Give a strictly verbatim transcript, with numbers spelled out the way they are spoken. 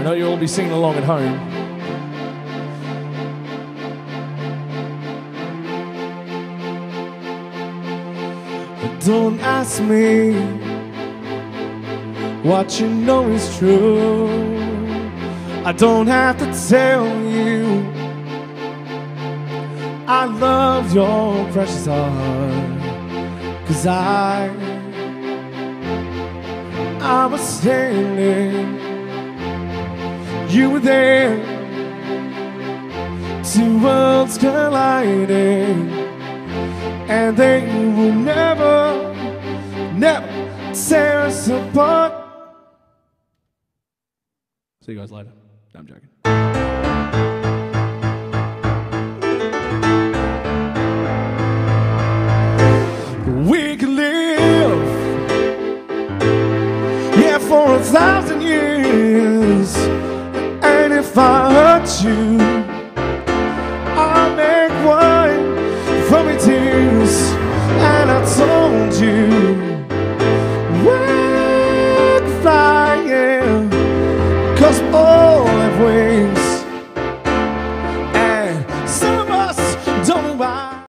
I know you'll all be singing along at home. But don't ask me what you know is true. I don't have to tell you I love your precious heart. 'Cause I I was standing, you were there, two worlds colliding, and they will never, never tear us apart. See you guys later. No, I'm joking. We could live, yeah, for a thousand years. And if I hurt you, I'll make wine from your tears. And I told you we're flying, 'cause all have wings.